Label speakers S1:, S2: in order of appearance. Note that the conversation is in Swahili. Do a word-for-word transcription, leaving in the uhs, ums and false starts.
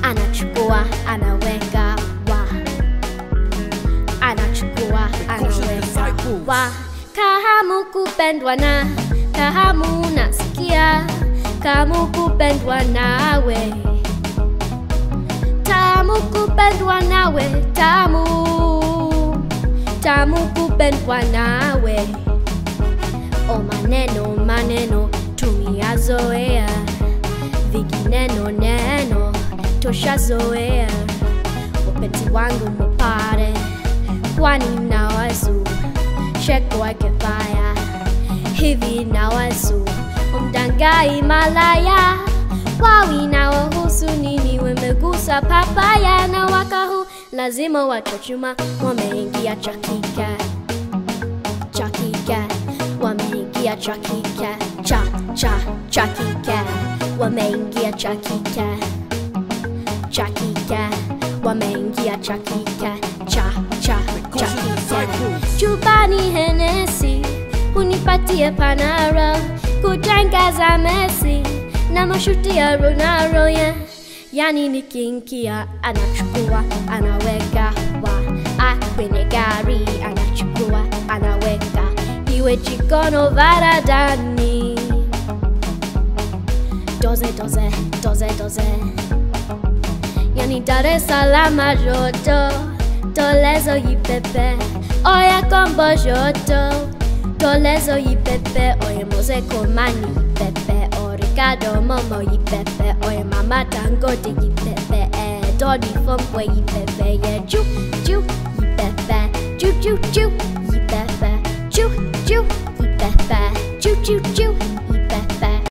S1: anachukua anaweka wa, anachukua anaweka wa. Kahamu kupendwa na, kahamu nasikia, kamu kupendwa nawe, tamu kupendwa nawe, tamu, tamu kupendwa nawe. O maneno maneno tumiazoea, vigineno neno toshazoea. Wapenzi wangu mupare, kwani nawazu sheko wake baya, hivi nawazu umdangai malaya. Wawi na wahusu nini, wemegusa papaya na wakahu lazima wachochuma. Wameingia chakika, chakika, wameingia chakika, cha cha chakika, wameingia chakika, chakika, wameingia chakika, cha cha chakika. Chupani Hennessy, unipatie Panara, kutangaza Messi na mashuti ya Ronaldo, yeah. Yani nikiingia anachukua anaweka wa, ah, kwenye gari anachukua anaweka, iwe jikono varadani. Doze doze doze doze, yani Dar es Salaam joto, tolezo yipepe, oya kombo joto, tolezo yipepe, oye Mose Komani yipepe, o Ricardo Momo yipepe, oye Mama Dangote yipepe, eh, Dodi Fomwe yipepe, yeah, ju ju yipepe, ju ju ju yipepe, ju ju yipepe, ju ju ju.